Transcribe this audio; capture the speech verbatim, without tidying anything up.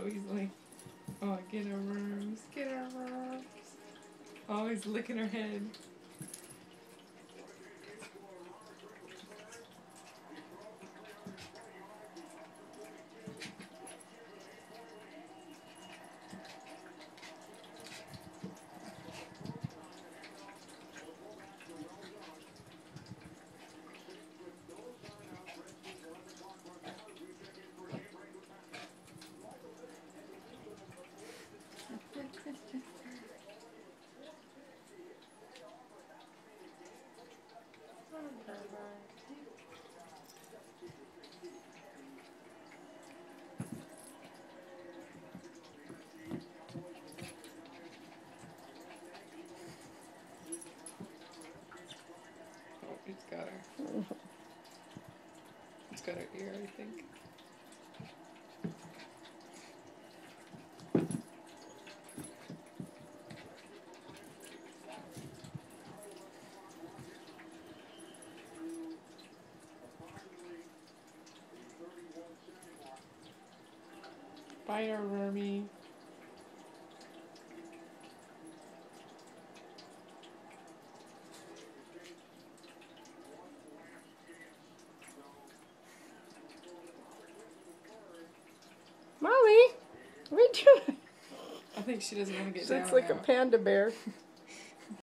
easily. Oh, get her worms. Get her worms. Oh, he's licking her head. Oh, it's got her. It's got her ear, I think. Bite her, Wormie. Molly, what are you doing? I think she doesn't want to get She down looks like now. a panda bear.